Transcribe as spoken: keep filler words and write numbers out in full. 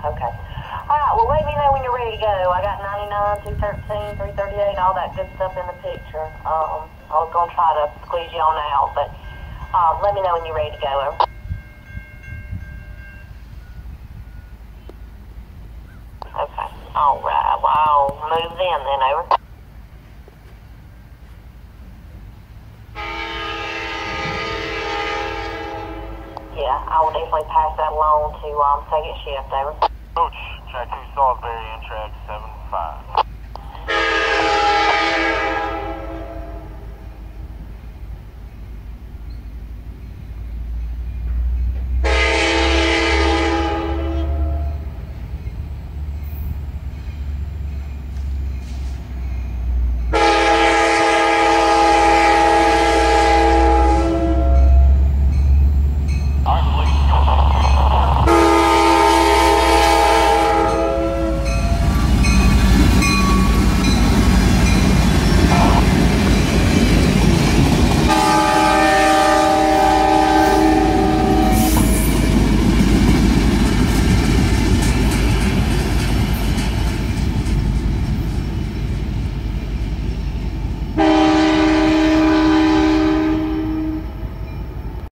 Okay. All right, well, let me know when you're ready to go. I got ninety-nine, two thirteen, three thirty-eight, all that good stuff in the picture. Um, I was going to try to squeeze you on out, but um, let me know when you're ready to go. Okay. All right. Well, I'll move in then, over. Yeah, I will definitely pass that along to um, second shift, over. Coach, track two Salisbury in track